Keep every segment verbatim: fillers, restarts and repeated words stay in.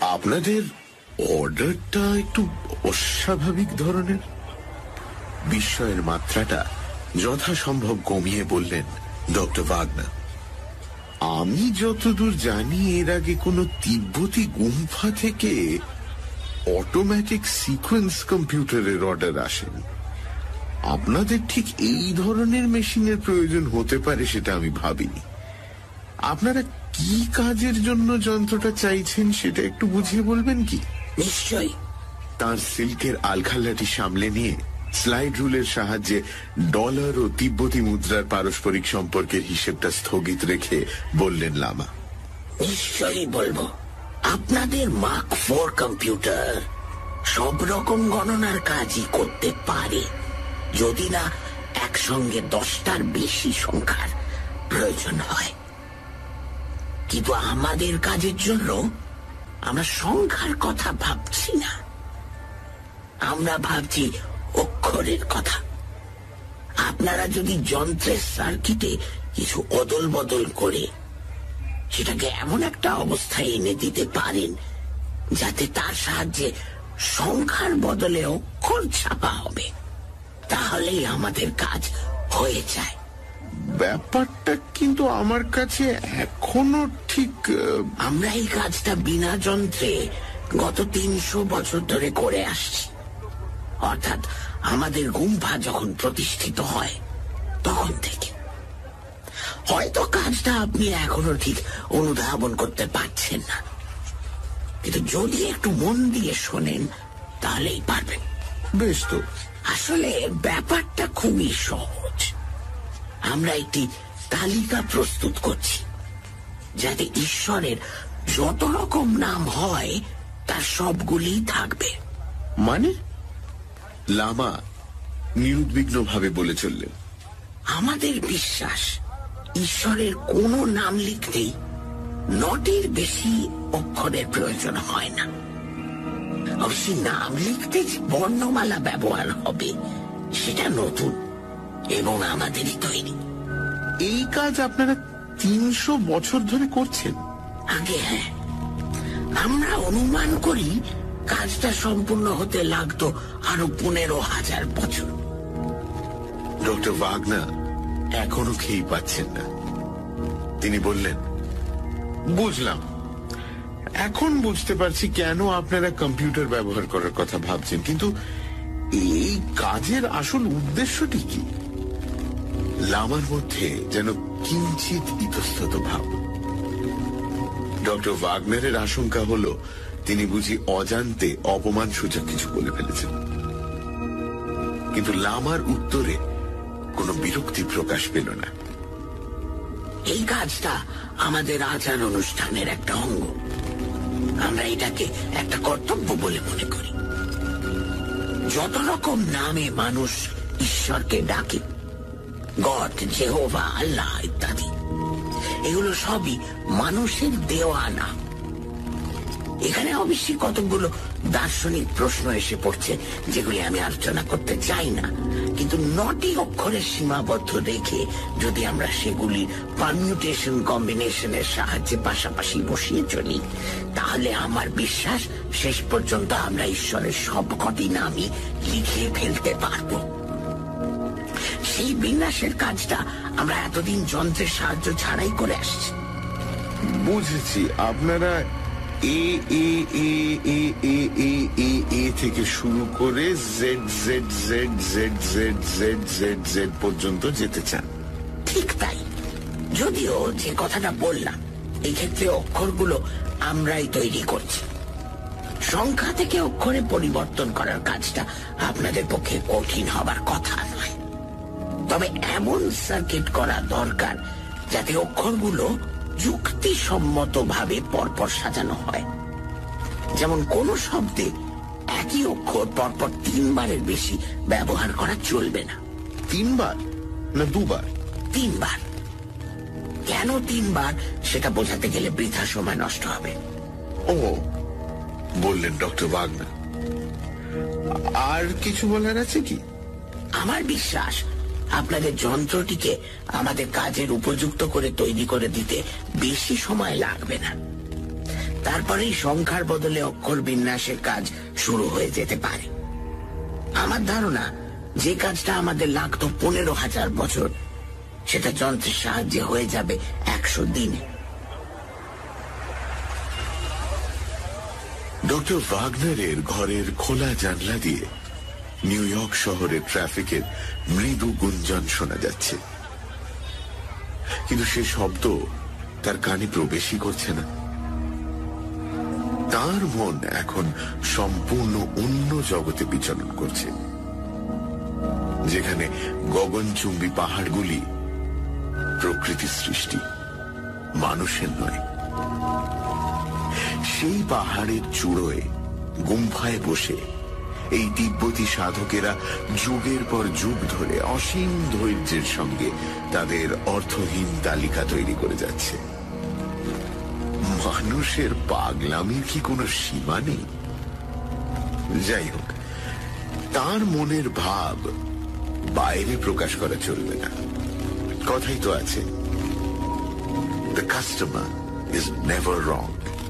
আপনাদের অর্ডারটা একটু অস্বাভাবিক ধরনের। বিস্ময়ের মাত্রাটা যথাসম্ভব কমিয়ে বললেন ডক্টর ওয়াগনার। আমি যতদূর জানি এর আগে কোনো তিব্বতী গুম্ফা থেকে অটোমেটিক সিকোয়েন্স কম্পিউটারের অর্ডার আসেনি। আপনাদের ঠিক এই ধরনের মেশিনের প্রয়োজন হতে পারে সেটা আমি ভাবিনি। আপনারা কি কাজের জন্য যন্ত্রটা চাইছেন সেটা একটু বুঝিয়ে বলবেন কি? নিশ্চয়ই। তার সিল্কের আলখাল্লাটি সামলে নিয়ে স্লাইড রুলের সাহায্যে ডলার ও তিব্বতী মুদ্রার পারস্পরিক সম্পর্কের হিসেবটা স্থগিত রেখে বললেন লামা। নিশ্চয়ই বলবো। আপনাদের মার্ক ফোর কম্পিউটার সব রকম গণনার কাজই করতে পারে, যদি না একসঙ্গে দশটার বেশি সংখ্যার প্রয়োজন হয়। কিন্তু আমাদের কাজের জন্য আমরা সংখ্যার কথা ভাবছি না, আমরা ভাবছি অক্ষরের কথা। আপনারা যদি যন্ত্রের সার্কিটে কিছু অদল বদল করে সেটাকে এমন একটা অবস্থায় এনে দিতে পারেন যাতে তার সাহায্যে সংখ্যার বদলে অক্ষর ছাপা হবে, তাহলেই আমাদের কাজ হয়ে যায়। ব্যাপারটা কিন্তু আমার কাছে এখনো ঠিক। আমরা এই কাজটা বিনা যন্ত্রে গত তিনশো বছর ধরে করে আসছি, অর্থাৎ আমাদের গুম্ফা যখন প্রতিষ্ঠিত হয় তখন থেকে। হয়তো কাজটা আপনি এখনো ঠিক অনুধাবন করতে পারছেন না, কিন্তু যদি একটু মন দিয়ে শোনেন তাহলেই পারবেন। বেশ তো। আসলে ব্যাপারটা খুবই সহজ। আমরা একটি তালিকা প্রস্তুত করছি যাতে ঈশ্বরের যত রকম নাম হয় তার সবগুলি থাকবে। মানে? লামা নিরুদ্বিগ্ন ভাবে বলে চললেন। আমাদের বিশ্বাস ঈশ্বরের কোন নাম লিখতেই নটির বেশি অক্ষরের প্রয়োজন হয় না। অবশ্যই নাম লিখতে যে বর্ণমালা ব্যবহার হবে সেটা নতুন এবং আমাদেরই তৈরি। এই কাজ আপনারা তিনশো বছর ধরে করছেন? আগে হ্যাঁ, আমরা অনুমান করি কাজটা সম্পূর্ণ হতে লাগতো আরো পনেরো হাজার বছর। ডক্টর ওয়াগনার এখনো খেয়ে পাচ্ছেন না। তিনি বললেন, বুঝলাম, এখন বুঝতে পারছি কেন আপনারা কম্পিউটার ব্যবহার করার কথা ভাবছেন, কিন্তু এই কাজের আসল উদ্দেশ্যটি কি? লামার মধ্যে যেন কিঞ্চিত ইতস্তত ভাব। ডক্টর ওয়াগনারের আশঙ্কা হলো তিনি বুঝি অজান্তে অপমানসূচক কিছু বলে ফেলেছেন, কিন্তু লামার উত্তরে কোনো বিরক্তি প্রকাশ পেল না। এই কাজটা আমাদের আচার অনুষ্ঠানের একটা অঙ্গ। আমরা এটাকে একটা কর্তব্য বলে মনে করি। যত রকম নামে মানুষ ঈশ্বরকে ডাকে, গড, জেহোভা, আল্লাহ ইত্যাদি, এগুলো সবই মানুষের দেওয়া নাম। এখানে অবশ্যই কতগুলো দার্শনিক প্রশ্ন এসে পড়ছে যেগুলি আমি আলোচনা করতে চাই না, কিন্তু নটি অক্ষরের সীমাবদ্ধ রেখে যদি আমরা সেগুলি পারমিউটেশন কম্বিনেশনের সাহায্যে পাশাপাশি বসিয়ে চলি, তাহলে আমার বিশ্বাস শেষ পর্যন্ত আমরা ঈশ্বরের সবকটি নামই লিখে ফেলতে পারব। সেই বিন্যাসের কাজটা আমরা এতদিন যন্ত্রের সাহায্য ছাড়াই করে আসছি। বুঝেছি, আপনারা এ এ এ এ এ এ এ এ থেকে শুরু করে Z Z Z Z Z Z Z Z পর্যন্ত যেতে চান। ঠিক তাই, যদিও যে কথাটা বললাম এই ক্ষেত্রে অক্ষরগুলো আমরাই তৈরি করছি। সংখ্যা থেকে অক্ষরে পরিবর্তন করার কাজটা আপনাদের পক্ষে কঠিন হবার কথা নয়, তবে এমন সার্কিট করা দরকার যাতে অক্ষরগুলো যুক্তিসম্মত ভাবে পরপর সাজানো হয়। যেমন কোন শব্দে একই অক্ষর পরপর তিনবারের বেশি ব্যবহার করা চলবে না। তিনবার না দুবার? তিনবার। কেন তিনবার সেটা বোঝাতে গেলে বৃথা সময় নষ্ট হবে। ও, বললেন ডক্টর ওয়াগনার। আর কিছু বলার আছে কি? আমার বিশ্বাস আপনাদের যন্ত্রটিকে আমাদের কাজের উপযুক্ত করে তৈরি করে দিতে বেশি সময় লাগবে না। তারপরেই সংখ্যার বদলে অক্ষর বিন্যাসের কাজ শুরু হয়ে যেতে পারে। আমার ধারণা যে কাজটা আমাদের লাগতো পনেরো হাজার বছর, সেটা যন্ত্রের সাহায্যে হয়ে যাবে একশো দিনে। ডক্টর ওয়াগনারের ঘরের খোলা জানলা দিয়ে নিউ ইয়র্ক শহরের ট্রাফিকের মৃদু গুঞ্জন শোনা যাচ্ছে, কিন্তু সে শব্দ তার কানে প্রবেশই করছে না। তার মন এখন সম্পূর্ণ অন্য জগতে বিচরণ করছে, যেখানে গগনচুম্বী পাহাড়গুলি প্রকৃতির সৃষ্টি, মানুষের নয়। সেই পাহাড়ের চূড়োয় গুম্ফায় বসে এই তিব্বতী সাধকেরা যুগের পর যুগ ধরে অসীম ধৈর্যের সঙ্গে তাদের অর্থহীন তালিকা তৈরি করে যাচ্ছে। মানুষের পাগলামির কি কোনো সীমা নেই? যাই হোক, তার মনের ভাব বাইরে প্রকাশ করা চলবে না। কথাই তো আছে, the customer is never wrong.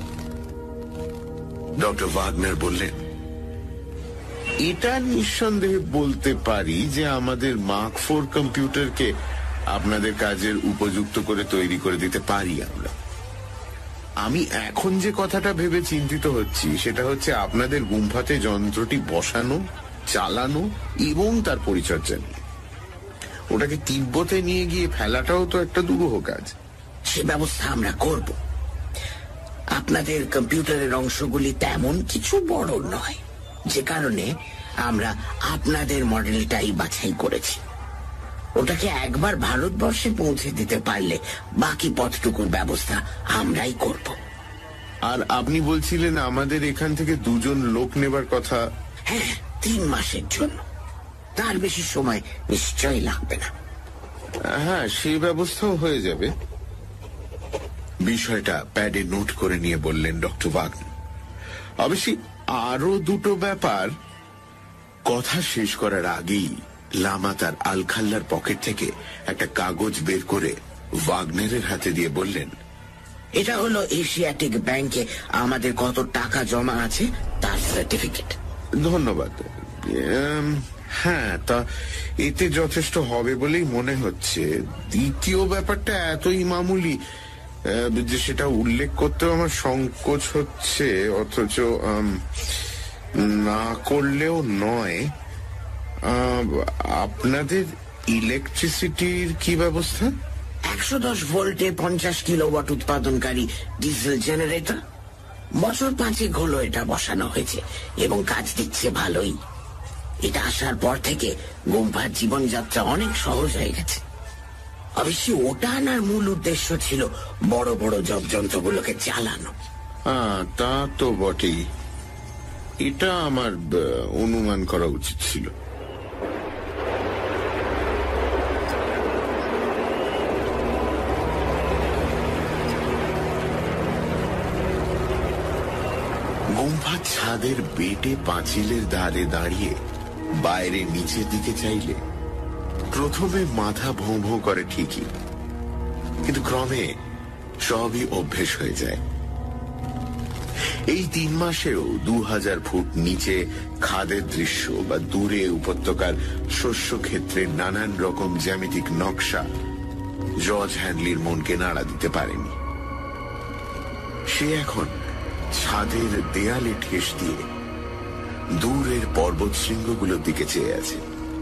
Doctor Wagner বললেন, এটা নিঃসন্দেহে বলতে পারি যে আমাদের মার্ক ফোর কম্পিউটারকে আপনাদের কাজের উপযুক্ত করে তৈরি করে দিতে পারি আমরা। আমি এখন যে কথাটা ভেবে চিন্তিত হচ্ছি সেটা হচ্ছে আপনাদের গুম্ফাতে যন্ত্রটি বসানো, চালানো এবং তার পরিচর্যা নিয়ে। ওটাকে তিব্বতে নিয়ে গিয়ে ফেলাটাও তো একটা দুরূহ কাজ। সে ব্যবস্থা আমরা করব। আপনাদের কম্পিউটারের অংশগুলি তেমন কিছু বড় নয়, যে কারণে আমরা আপনাদের মডেলটাই বাছাই করেছি। ওটাকে একবার ভারতবর্ষে পৌঁছে দিতে পারলে বাকি পথটুকুর ব্যবস্থা আমরাই করব। আর আপনি বলছিলেন আমাদের এখান থেকে দুজন লোক নেবার কথা? হ্যাঁ, তিন মাসের জন্য। তার বেশি সময় নিশ্চয়ই লাগবে না। হ্যাঁ, সেই ব্যবস্থাও হয়ে যাবে। বিষয়টা প্যাডে নোট করে নিয়ে বললেন ডক্টর ওয়াগনার। অবশ্যই আরো দুটো ব্যাপার। কথা শেষ করার আগেই লামা তার আলখাল্লার পকেট থেকে একটা কাগজ বের করে ওয়াগনারের হাতে দিয়ে বললেন, এটা হলো এশিয়াটিক ব্যাংকে আমাদের কত টাকা জমা আছে তার সার্টিফিকেট। ধন্যবাদ। হ্যাঁ, তা এতে যথেষ্ট হবে বলেই মনে হচ্ছে। দ্বিতীয় ব্যাপারটা এতই মামুলি যে সেটা উল্লেখ করতে আমার সংকোচ হচ্ছে, অথচ না করলেও নয়। আপনাদের ইলেকট্রিসিটির কি ব্যবস্থা? একশো দশ ভোল্টে পঞ্চাশ কিলোওয়াট উৎপাদনকারী ডিজেল জেনারেটর। বছর পাঁচেক হলো এটা বসানো হয়েছে এবং কাজ দিচ্ছে ভালোই। এটা আসার পর থেকে গুম্ফার জীবনযাত্রা অনেক সহজ হয়ে গেছে। অবশ্যই ওটা আনার মূল উদ্দেশ্য ছিল বড় বড় জব যন্ত্রগুলোকে চালানো। হ্যাঁ, তা তো বটেই। এটা আমার অনুমান করা উচিত ছিল। গুম্ফার ছাদের বেটে পাঁচিলের ধারে দাঁড়িয়ে বাইরে নিচের দিকে চাইলে প্রথমে মাথা ভোঁ ভোঁ করে ঠিকই, কিন্তু ক্রমে সবই অভ্যেস হয়ে যায়। এই তিন মাসেও দু হাজার ফুট নিচে খাদের দৃশ্য বা দূরে উপত্যকার শস্য ক্ষেত্রে নানান রকম জ্যামিতিক নকশা জর্জ হ্যাডলির মনকে নাড়া দিতে পারেনি। সে এখন ছাদের দেয়ালে ঠেস দিয়ে দূরের পর্বত শৃঙ্গগুলোর দিকে চেয়ে আছে।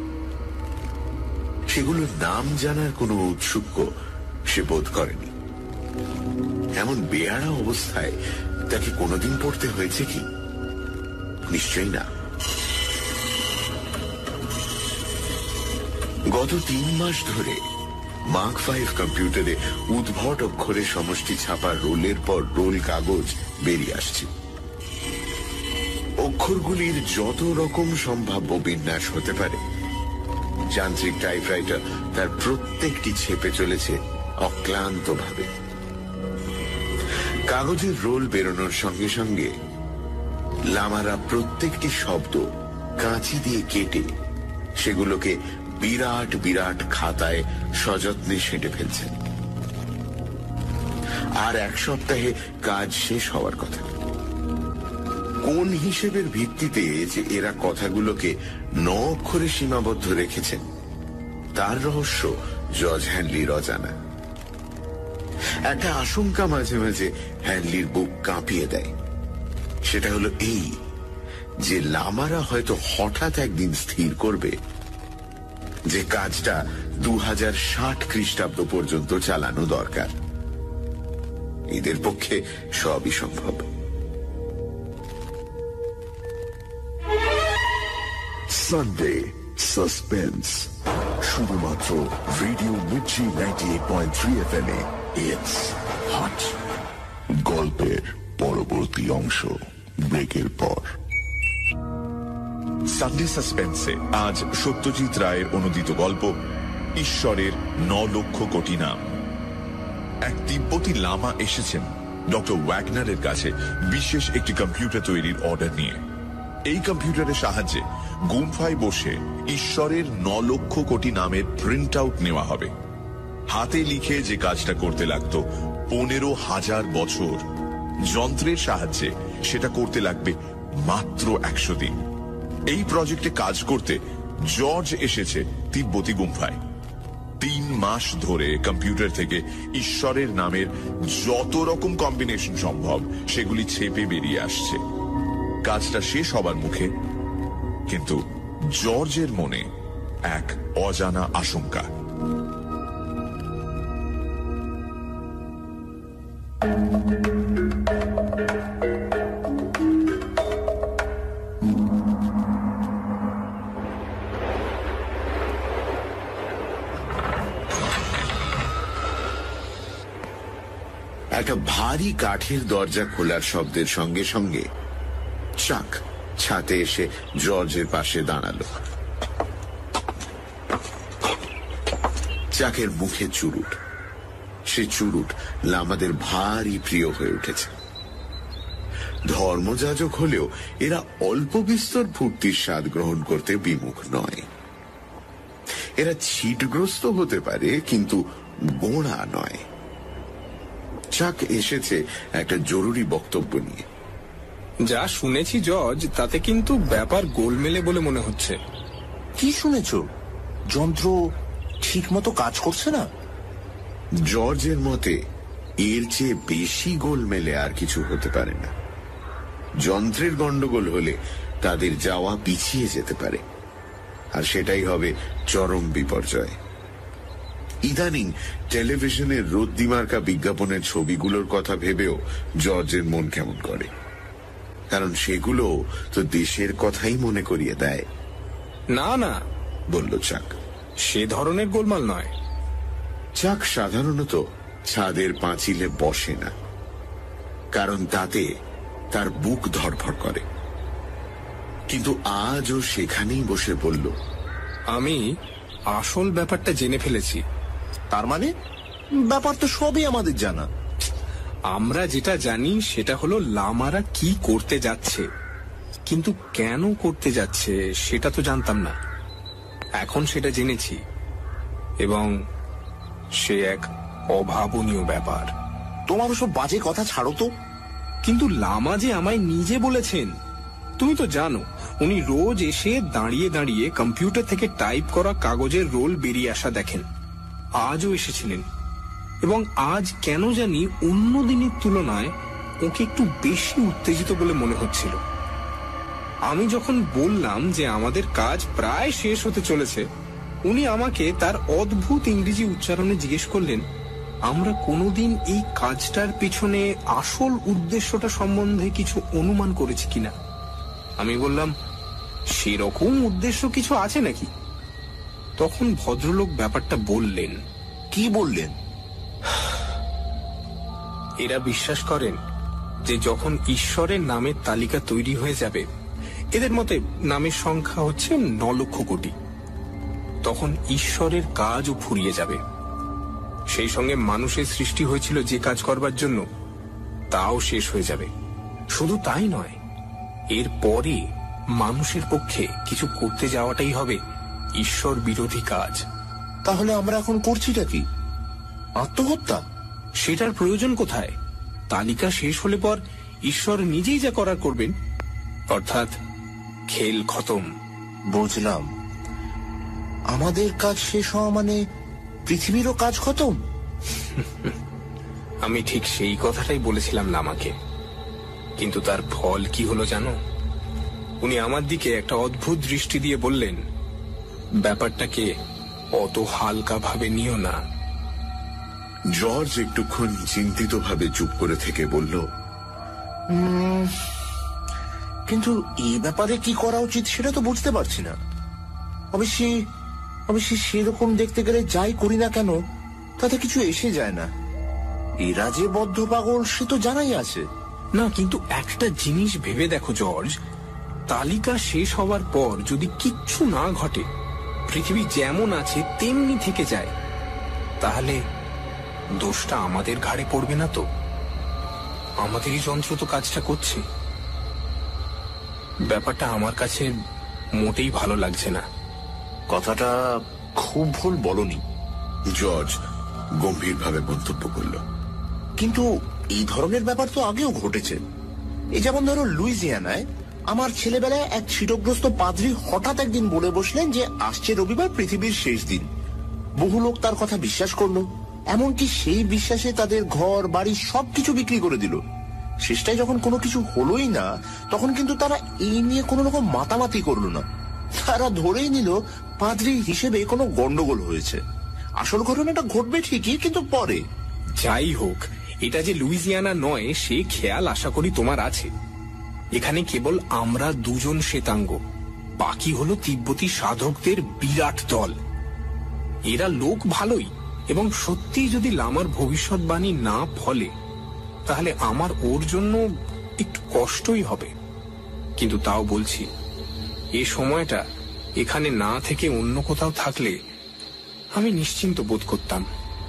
সেগুলোর নাম জানার কোনো ঔৎসুক্য সে বোধ করেনি। এমন বেয়াড়া অবস্থায় তাকে কোনোদিন পড়তে হয়েছে কি? নিশ্চয়ই না। গত তিন মাস ধরে মার্ক ফাইভ কম্পিউটারে উদ্ভট অক্ষরে সমষ্টি ছাপা রোলের পর রোল কাগজ বেরিয়ে আসছে। অক্ষরগুলির যত রকম সম্ভাব্য বিন্যাস হতে পারে যান্ত্রিক টাইপরাইটার তার প্রত্যেকটি ছেপে চলেছে অক্লান্তভাবে। কাগজের রোল বেরোনোর সঙ্গে সঙ্গে লামারা প্রত্যেকটি শব্দ কাঁচি দিয়ে কেটে সেগুলোকে বিরাট বিরাট খাতায় সযত্নে সেঁটে ফেলছেন। আর এক সপ্তাহে কাজ শেষ হওয়ার কথা। কোন হিসেবের ভিত্তিতে যে এরা কথাগুলোকে ন অক্ষরে সীমাবদ্ধ রেখেছেন তার রহস্য জর্জ হ্যানলির অজানা। একটা আশঙ্কা মাঝে মাঝে হ্যানলির বুক কাঁপিয়ে দেয়। সেটা হলো এই যে লামারা হয়তো হঠাৎ একদিন স্থির করবে যে কাজটা দু হাজার ষাট খ্রিস্টাব্দ পর্যন্ত চালানো দরকার। এদের পক্ষে সবই সম্ভব। সানডে সাসপেন্স, শুধুমাত্র radio Mirchi ninety eight point three F M এ। It's hot. গল্পের পরবর্তী অংশ ব্রেকের পর। সানডে সাসপেন্সে আজ সত্যজিৎ রায়ের অনুদিত গল্প ঈশ্বরের ন লক্ষ কোটি নাম। এক তিব্বতী লামা এসেছেন ডক্টর ওয়াগনারের কাছে বিশেষ একটি কম্পিউটার তৈরির অর্ডার নিয়ে। এই কম্পিউটারের সাহায্যে গুম্ফায় বসে ঈশ্বরের ন লক্ষ কোটি নামের প্রিন্ট আউট নেওয়া হবে। হাতে লিখে যে কাজটা করতে লাগত পনেরো হাজার বছর, যন্ত্রের সাহায্যে সেটা করতে লাগবে মাত্র একশো দিন। এই প্রজেক্টে কাজ করতে জর্জ এসেছে তিব্বতী গুম্ফায়। তিন মাস ধরে কম্পিউটার থেকে ঈশ্বরের নামের যত রকম কম্বিনেশন সম্ভব সেগুলি ছেপে বেরিয়ে আসছে। কাজটা শেষ হবার মুখে, কিন্তু জর্জের মনে এক অজানা আশঙ্কা। একটা ভারী কাঠের দরজা খোলার শব্দের সঙ্গে সঙ্গে চাক ছাতে এসে জর্জের পাশে দাঁড়ালো। চাকের মুখে চুরুট। সে চুরুট লামাদের ভারী প্রিয় হয়ে উঠেছে। ধর্মযাজক হলেও এরা অল্প বিস্তর ফুর্তির স্বাদ গ্রহণ করতে বিমুখ নয়। এরা ছিটগ্রস্ত হতে পারে, কিন্তু গোঁড়া নয়। চাক এসেছে একটা জরুরি বক্তব্য নিয়ে। যা শুনেছি জর্জ, তাতে কিন্তু ব্যাপার গোলমেলে বলে মনে হচ্ছে। কি শুনেছ? যন্ত্র ঠিক মতো কাজ করছে না? জর্জের মতে এর চেয়ে বেশি গোলমেলে আর কিছু হতে পারে না। যন্ত্রের গন্ডগোল হলে তাদের যাওয়া পিছিয়ে যেতে পারে, আর সেটাই হবে চরম বিপর্যয়। ইদানিং টেলিভিশনের রোদ্দিমার্কা বিজ্ঞাপনের ছবিগুলোর কথা ভেবেও জর্জের মন কেমন করে, কারণ সেগুলো তো দেশের কথাই মনে করিয়ে দেয়। না না, বলল চাক, সে ধরনের গোলমাল নয়। চাক সাধারণত ছাদের পাঁচিলে বসে না, কারণ তাতে তার বুক ধড়ফড় করে। কিন্তু আজও সেখানেই বসে বলল, আমি আসল ব্যাপারটা জেনে ফেলেছি। তার মানে ব্যাপার তো সবই আমাদের জানা। আমরা যেটা জানি সেটা হলো লামারা কি করতে যাচ্ছে, কিন্তু কেন করতে যাচ্ছে সেটা তো জানতাম না। এখন সেটা জেনেছি, এবং সে এক অভাবনীয় ব্যাপার। তোমার সব বাজে কথা ছাড়ো তো। কিন্তু লামা যে আমায় নিজে বলেছেন, তুমি তো জানো, উনি রোজ এসে দাঁড়িয়ে দাঁড়িয়ে কম্পিউটার থেকে টাইপ করা কাগজের রোল বেরিয়ে আসা দেখেন। আজও এসেছিলেন, এবং আজ কেন জানি অন্য দিনের তুলনায় ওকে একটু বেশি উত্তেজিত বলে মনে হচ্ছিল। আমি যখন বললাম যে আমাদের কাজ প্রায় শেষ হতে চলেছে, উনি আমাকে তার অদ্ভুত ইংরেজি উচ্চারণে জিজ্ঞেস করলেন আমরা কোনোদিন এই কাজটার পিছনে আসল উদ্দেশ্যটা সম্বন্ধে কিছু অনুমান করেছি কিনা। আমি বললাম, সেরকম উদ্দেশ্য কিছু আছে নাকি? তখন ভদ্রলোক ব্যাপারটা বললেন। কি বললেন? এরা বিশ্বাস করেন যে যখন ঈশ্বরের নামের তালিকা তৈরি হয়ে যাবে, এদের মতে নামের সংখ্যা হচ্ছে ন লক্ষ কোটি, তখন ঈশ্বরের কাজও ফুরিয়ে যাবে। সেই সঙ্গে মানুষের সৃষ্টি হয়েছিল যে কাজ করবার জন্য, তাও শেষ হয়ে যাবে। শুধু তাই নয়, এর পরে মানুষের পক্ষে কিছু করতে যাওয়াটাই হবে ঈশ্বর বিরোধী কাজ। তাহলে আমরা এখন করছিটা কি? আত্মহত্যা? সেটার প্রয়োজন কোথায়? তালিকা শেষ হলে পর ঈশ্বর নিজেই যা করার করবেন, অর্থাৎ খেল খতম। বুঝলাম। আমাদের কাজ শেষ হওয়া মানে পৃথিবীরও কাজ খতম। আমি ঠিক সেই কথাটাই বলেছিলাম লামাকে, কিন্তু তার ফল কি হলো জানো? উনি আমার দিকে একটা অদ্ভুত দৃষ্টি দিয়ে বললেন, ব্যাপারটাকে অত হালকা ভাবে নিও না। জর্জ একটুক্ষণ চিন্তিত ভাবে চুপ করে থেকে বলল, কিন্তু এই ব্যাপারে কি করা উচিত সেটা তো বুঝতে পারছি না। অবশ্যই অবশ্যই সেরকম দেখতে গেলে যাই করি না কেন তাতে কিছু এসে যায় না। এরা যে বদ্ধ পাগল সে তো জানাই আছে। না, কিন্তু একটা জিনিস ভেবে দেখো জর্জ, তালিকা শেষ হওয়ার পর যদি কিচ্ছু না ঘটে, পৃথিবী যেমন আছে তেমনি থেকে যায়, তাহলে দোষটা আমাদের ঘাড়ে পড়বে না তো? আমাদেরই যন্ত্র তো কাজটা করছে। ব্যাপারটা আমার কাছে মোটেই ভালো লাগছে না। কথাটা খুব ভুল বলনি, জর্জ গম্ভীরভাবে মন্তব্য করল। কিন্তু এই ধরনের ব্যাপার তো আগেও ঘটেছে। এই যেমন ধরো লুইজিয়ানায় আমার ছেলেবেলায় এক ছিটগ্রস্ত পাদ্রী হঠাৎ একদিন বলে বসলেন যে আসছে রবিবার পৃথিবীর শেষ দিন। বহু লোক তার কথা বিশ্বাস করলো, এমনকি সেই বিশ্বাসে তাদের ঘর বাড়ি সবকিছু বিক্রি করে দিল। শেষটায় যখন কোনো কিছু হলোই না, তখন কিন্তু তারা এই নিয়ে কোনো রকম মাতামাতি করলো না। তারা ধরেই নিল পাদ্রী হিসেবে কোনো গন্ডগোল হয়েছে। আসল ঘটনাটা ঘটবে ঠিকই, কিন্তু পরে। যাই হোক, এটা যে লুইজিয়ানা নয় সে খেয়াল আশা করি তোমার আছে। এখানে কেবল আমরা দুজন শ্বেতাঙ্গ, বাকি হলো তিব্বতী সাধকদের বিরাট দল। এরা লোক ভালোই, এবং সত্যি যদি লামার ভবিষ্যৎবাণী না ফলে তাহলে আমার ওর জন্য একটু কষ্টই হবে। কিন্তু তাও বলছি, এ সময়টা এখানে না থেকে অন্য কোথাও থাকলে আমি নিশ্চিন্ত বোধ করতাম।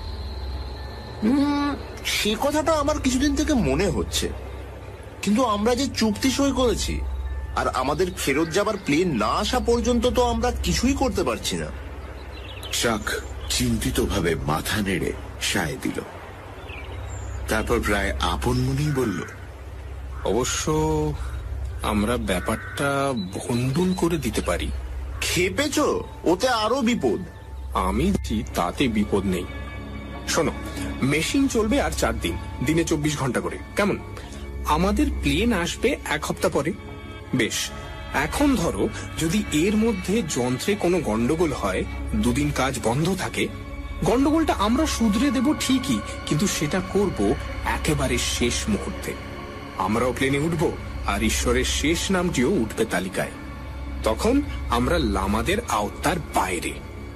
সে কথাটা আমার কিছুদিন থেকে মনে হচ্ছে, কিন্তু আমরা যে চুক্তি সই করেছি আর আমাদের ফেরত যাবার প্লেন না আসা পর্যন্ত তো আমরা কিছুই করতে পারছি না। চাক চিন্তিত ভাবে মাথা নেড়ে সায় দিল, তারপর প্রায় আপন মনেই বলল, অবশ্য আমরা ব্যাপারটা ভণ্ডুল করে দিতে পারি। খেপেছ? ওতে আরো বিপদ। আমি তাতে বিপদ নেই। শোনো, মেশিন চলবে আর চার দিন, দিনে চব্বিশ ঘন্টা করে, কেমন? আমাদের প্লেন আসবে এক সপ্তাহ পরে। বেশ, এখন ধরো যদি এর মধ্যে যন্ত্রে কোনো গন্ডগোল হয়, দুদিন কাজ বন্ধ থাকে, গন্ডগোলটা আমরা শুধরে দেব ঠিকই, কিন্তু সেটা করব একেবারে শেষ মুহূর্তে। আমরাও প্লেনে উঠব আর ঈশ্বরের শেষ নামটিও উঠবে তালিকায়। তখন আমরা লামাদের আওতার বাইরে।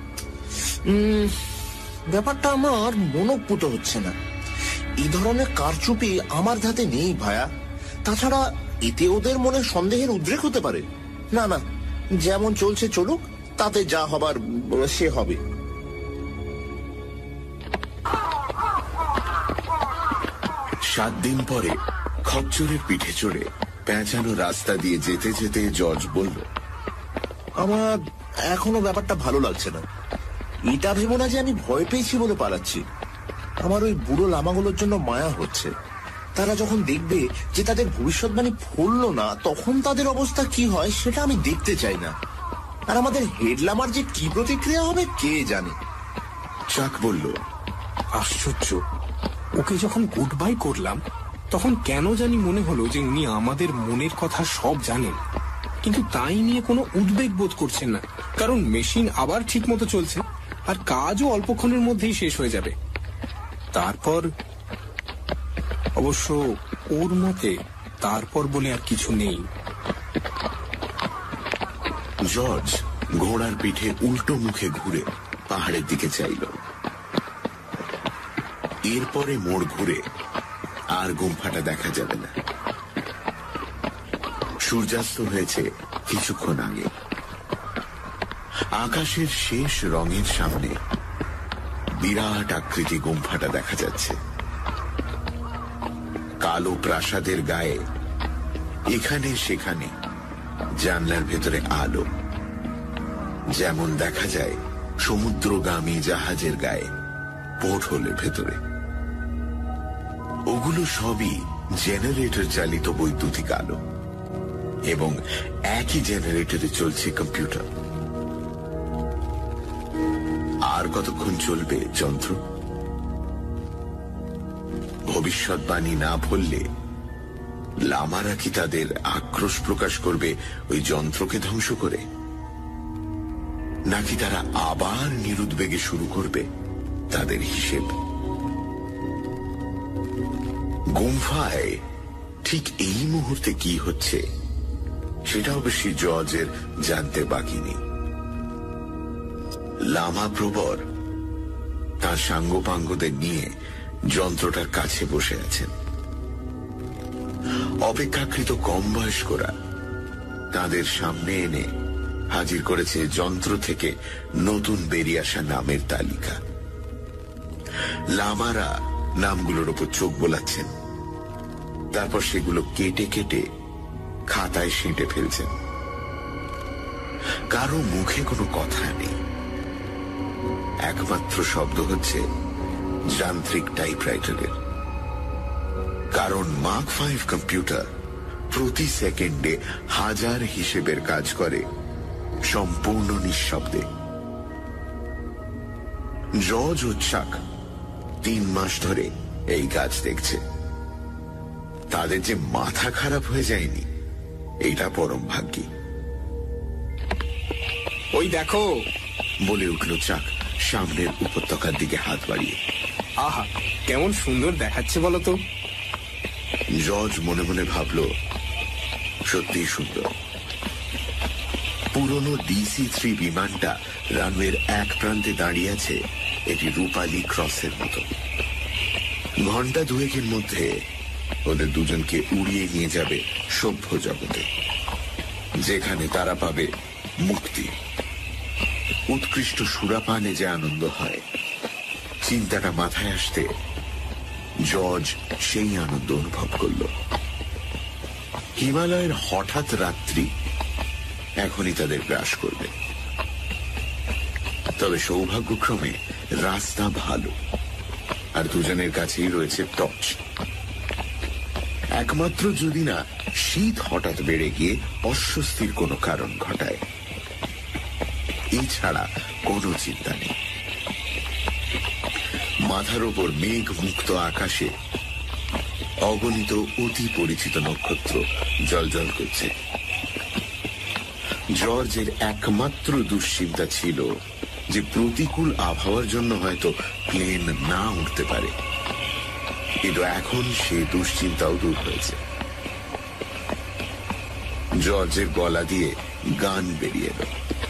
ব্যাপারটা আমার মনোপুত হচ্ছে না। এই ধরনের কারচুপি আমার ধাতে নেই ভায়া। তাছাড়া এতে ওদের মনে সন্দেহের উদ্রেক হতে পারে। না না, যেমন চলছে চলুক, তাতে যা হবার সে হবে। সাত দিন পরে খচ্চরের পিঠে চড়ে পেঁচানো রাস্তা দিয়ে যেতে যেতে জর্জ বলল, আমার এখনো ব্যাপারটা ভালো লাগছে না। এটা ভেবো না যে আমি ভয় পেয়েছি বলে পালাচ্ছি। আমার ওই বুড়ো লামাগুলোর জন্য মায়া হচ্ছে। তারা যখন দেখবে যে তাদের ভবিষ্যৎবাণী ফললো না, তখন তাদের অবস্থা কি হয় সেটা আমি দেখতে চাই না। আর আমাদের হেড লামার যে কি প্রতিক্রিয়া হবে কে জানে। চাক বলল, আশ্চর্য, ওকে যখন গুড বাই করলাম তখন কেন জানি মনে হলো যে উনি আমাদের মনের কথা সব জানেন, কিন্তু তাই নিয়ে কোনো উদ্বেগ বোধ করছেন না, কারণ মেশিন আবার ঠিক মতো চলছে আর কাজও অল্পক্ষণের মধ্যেই শেষ হয়ে যাবে। তারপর অবশ্য ওর মতে তারপর বলে আর কিছু নেই। জর্জ ঘোড়ার পিঠে উল্টো মুখে ঘুরে পাহাড়ের দিকে চাইল। এরপরে মোড় ঘুরে আর গুম্ফাটা দেখা যাবে না। সূর্যাস্ত হয়েছে কিছুক্ষণ আগে। আকাশের শেষ রঙের সামনে বিরাট আকৃতি গুম্ফাটা দেখা যাচ্ছে। কালো প্রাসাদের গায়ে এখানে সেখানে জানলার ভেতরে আলো, যেমন দেখা যায় সমুদ্রগামী জাহাজের গায়ে পোর্ট হোলের ভেতরে। ওগুলো সবই জেনারেটর চালিত বৈদ্যুতিক আলো এবং একই জেনারেটরে চলছে কম্পিউটার। আর কতক্ষণ চলবে যন্ত্র? ভবিষ্যৎবাণী না বললে লামারা কি তাদের আক্রোশ প্রকাশ করবে ওই যন্ত্রকে ধ্বংস করে, নাকি তারা আবার নিরুদ্বেগে শুরু করবে তাদের হিসেব? গুম্ফায় ঠিক এই মুহূর্তে কি হচ্ছে সেটা অবশ্যই জর্জের জানতে বাকি নেই। লামা প্রবর তার সাঙ্গপাঙ্গদের নিয়ে যন্ত্রটার কাছে বসে আছেন। অপেক্ষাকৃত কম বয়স্করা তাদের সামনে এনে হাজির করেছে যন্ত্র থেকে নতুন বেরিয়ে আসা নামের তালিকা। লামারা নামগুলোর উপর চোখ বোলাচ্ছেন, তারপর সেগুলো কেটে কেটে খাতায় সেঁটে ফেলছেন। কারো মুখে কোনো কথা নেই, একমাত্র শব্দ হচ্ছে যান্ত্রিক টাইপরাইটারের। কারণ মার্ক ফাইভ কম্পিউটার প্রতি সেকেন্ডে হাজার হিসেবের কাজ করে সম্পূর্ণ নিঃশব্দে। জর্জ ও চাক তিন মাস ধরে এই কাজ দেখছে। তাদের যে মাথা খারাপ হয়ে যায়নি এটা পরম ভাগ্যি। ওই দেখো, বলে উঠল চাক সামনের উপত্যকার দিকে হাত বাড়িয়ে। আহা, কেমন সুন্দর দেখাচ্ছে বলতো। জর্জ মনে মনে ভাবল, সত্যিই সুন্দর। পুরনো ডিসি থ্রি বিমানটা রানওয়ের এক প্রান্তে দাঁড়িয়ে আছে এটি রূপালী ক্রসের মতো। ঘন্টা দুয়েকের মধ্যে ওদের দুজনকে উড়িয়ে নিয়ে যাবে সভ্য জগতে, যেখানে তারা পাবে মুক্তি। উৎকৃষ্ট সুরাপানে যে আনন্দ হয়, চিন্তাটা মাথায় আসতে জর্জ সেই আনন্দ অনুভব করল। হিমালয়ের হঠাৎ রাত্রি এখনই তাদের গ্রাস করবে। তবে সৌভাগ্যক্রমে রাস্তা ভালো, আর দুজনের কাছেই রয়েছে টর্চ। একমাত্র যদি না শীত হঠাৎ বেড়ে গিয়ে অস্বস্তির কোনো কারণ ঘটায়, এছাড়া কোনো চিন্তা নেই। মাথার ওপর মেঘ মুক্ত আকাশে অগণিত অতি পরিচিত নক্ষত্র জ্বলজ্বল করছে। জর্জের একমাত্র দুশ্চিন্তা ছিল যে প্রতিকূল আবহাওয়ার জন্য হয়তো প্লেন না উঠতে পারে, কিন্তু এখন সে দুশ্চিন্তাও দূর হয়েছে। জর্জের গলা দিয়ে গান বেরিয়ে এলো।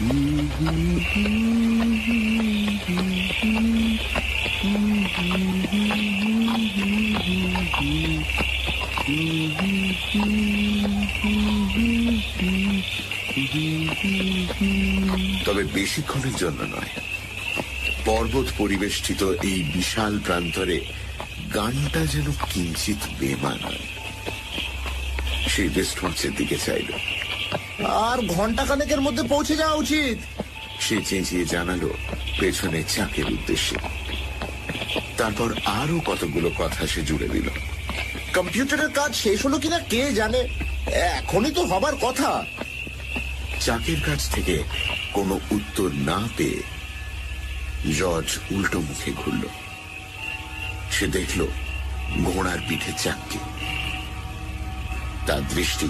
তবে বেশিক্ষণের জন্য নয়। পর্বত পরিবেষ্টিত এই বিশাল প্রান্তরে গানটা যেন কিঞ্চিত বেমানান। সেই রেস্টুরেন্টের দিকে চাইল। আর ঘন্টা খানেকের মধ্যে পৌঁছে যাওয়া উচিত, সে চেঁচিয়ে জানালো পেছনে চাকের উদ্দেশ্যে। তারপর আরো কতগুলো কথা সে জুড়ে দিল। কম্পিউটারের কাজ শেষ হলো কিনা কে জানে, এখনই তো হবার কথা। চাকের কাছ থেকে কোনো উত্তর না পেয়ে জর্জ উল্টো মুখে ঘুরল। সে দেখল ঘোড়ার পিঠে চাককে। তার দৃষ্টি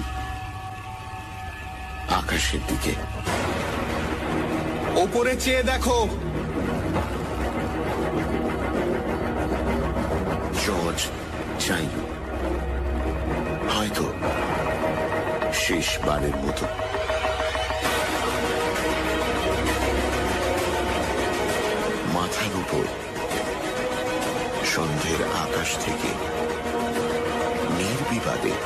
আকাশের দিকে। ওপরে চেয়ে দেখো। জর্জ চাইল, হয়তো শেষবারের মতো। মাথার উপর সন্ধ্যের আকাশ থেকে নির্বিবাদে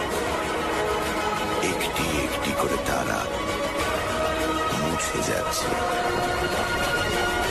একটি একটি করে তারা মুছে যাচ্ছে।